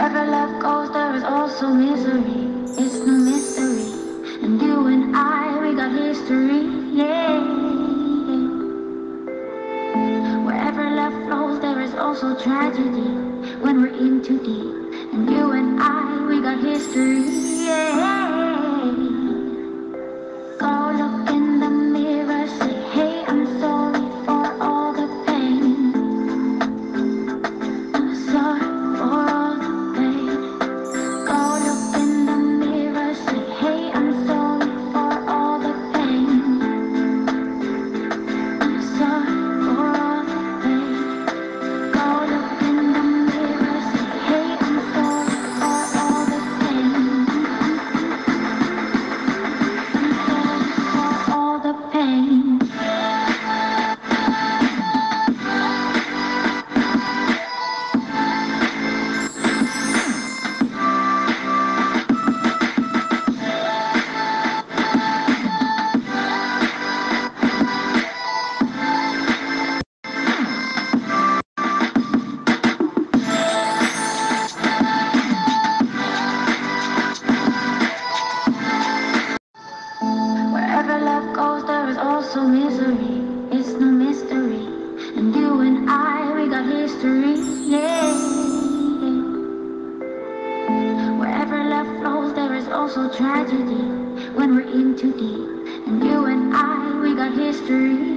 Wherever love goes, there is also misery. It's no mystery. And you and I, we got history. Yeah. Wherever love flows, there is also tragedy. When we're in too deep. And you and I, we got history. Yeah. Go look in the mirror, say, hey, I'm sorry for all the pain. I'm sorry for all the pain. Go look in the mirror, say, hey, I'm sorry for all the pain. I'm sorry for all the pain. Go look in the mirror, say, hey, I'm sorry for all the pain. I'm sorry for all the pain. Wherever love goes, there is also misery. It's no mystery. And you and I, we got history. Yeah. Wherever love flows, there is also tragedy. When we're in too deep. And you and I, we got history.